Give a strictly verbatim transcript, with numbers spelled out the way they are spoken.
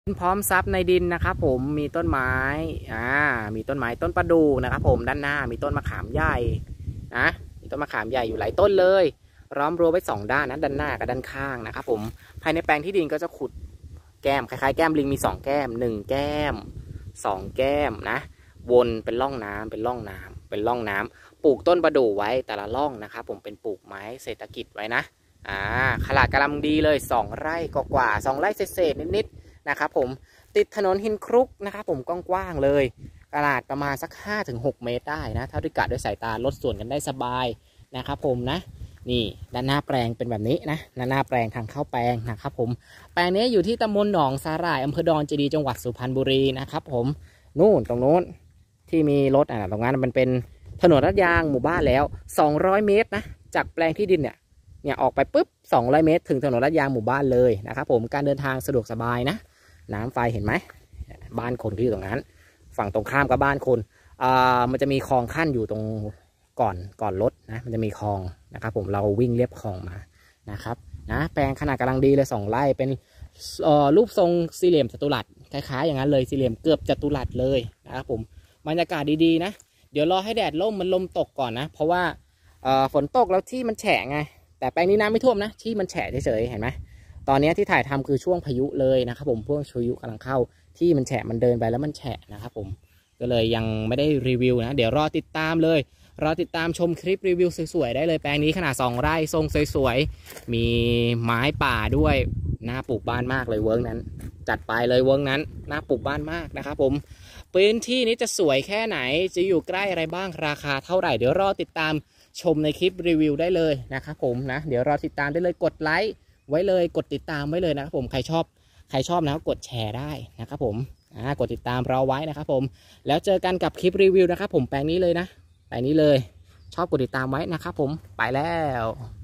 พร้อมซับในดินนะครับผมมีต้นไม้อ่ามีต้นไม้ต้นประดู่นะครับผมด้านหน้ามีต้นมะขามใหญ่นะมีต้นมะขามใหญ่อยู่หลายต้นเลยล้อมรั้วไว้สองด้านนะด้านหน้ากับด้านข้างนะครับผมภายในแปลงที่ดินก็จะขุดแก้มคล้ายๆแก้มลิงมีสองแก้มหนึ่งแก้มสองแก้มนะวนเป็นร่องน้ำเป็นร่องน้ำเป็นร่องน้ำปลูกต้นประดู่ไว้แต่ละร่องนะครับผมเป็นปลูกไม้เศรษฐกิจไว้นะอ่าขนาดกำลังดีเลยสองไร่กว่าๆสองไร่เศษๆนิดๆนะครับผมติดถนนหินครุกนะครับผมกว้างๆเลยขนาดประมาณสัก ห้าถึงหก เมตรได้นะถ้าด้วยกะด้วยสายตาลดส่วนกันได้สบายนะครับผมนะนี่ด้านหน้าแปลงเป็นแบบนี้นะด้านหน้าแปลงทางเข้าแปลงนะครับผมแปลงนี้อยู่ที่ตำบลหนองสาหร่ายอำเภอดอนเจดีจังหวัดสุพรรณบุรีนะครับผมนู่นตรงโน้นที่มีรถอ่ะตรงนั้นมันเป็นถนนลาดยางหมู่บ้านแล้วสองร้อยเมตรนะจากแปลงที่ดินเนี่ยเนี่ยออกไปปุ๊บสองร้อยเมตรถึงถนนลาดยางหมู่บ้านเลยนะครับผมการเดินทางสะดวกสบายนะน้ำไฟเห็นไหมบ้านคนที่อยู่ตรงนั้นฝั่งตรงข้ามกับบ้านคนอ่ามันจะมีคลองขั้นอยู่ตรงก่อนก่อนรถนะมันจะมีคลองนะครับผมเราวิ่งเลียบคลองมานะครับนะแปลงขนาดกำลังดีเลยสองไร่เป็นรูปทรงสี่เหลี่ยมจัตุรัสคล้ายๆอย่างนั้นเลยสี่เหลี่ยมเกือบจัตุรัสเลยนะครับผมบรรยากาศดีๆนะเดี๋ยวรอให้แดดร่มมันลมตกก่อนนะเพราะว่าฝนตกแล้วที่มันแฉะไงแต่แปลงนี้น้ำไม่ท่วมนะที่มันแฉะเฉยๆเห็นไหมตอนนี้ที่ถ่ายทำคือช่วงพายุเลยนะครับผมช่วงพายุกำลังเข้าที่มันแฉะมันเดินไปแล้วมันแฉะนะครับผมก็เลยยังไม่ได้รีวิวนะเดี๋ยวรอติดตามเลยรอติดตามชมคลิปรีวิวสวยๆได้เลยแปลงนี้ขนาดสองไร่ทรงสวยๆมีไม้ป่าด้วยน่าปลูกบ้านมากเลยเวิร์กนั้นจัดไปเลยเวิร์กนั้นน่าปลูกบ้านมากนะครับผมพื้นที่นี้จะสวยแค่ไหนจะอยู่ใกล้อะไรบ้างราคาเท่าไหร่เดี๋ยวรอติดตามชมในคลิปรีวิวได้เลยนะครับผมนะเดี๋ยวรอติดตามได้เลยกดไลค์ไว้เลยกดติดตามไว้เลยนะครับผมใครชอบใครชอบนะกดแชร์ได้นะครับผมอ่ากดติดตามเราไว้นะครับผมแล้วเจอกันกับคลิปรีวิวนะครับผมแปลงนี้เลยนะแปลงนี้เลยชอบกดติดตามไว้นะครับผมไปแล้ว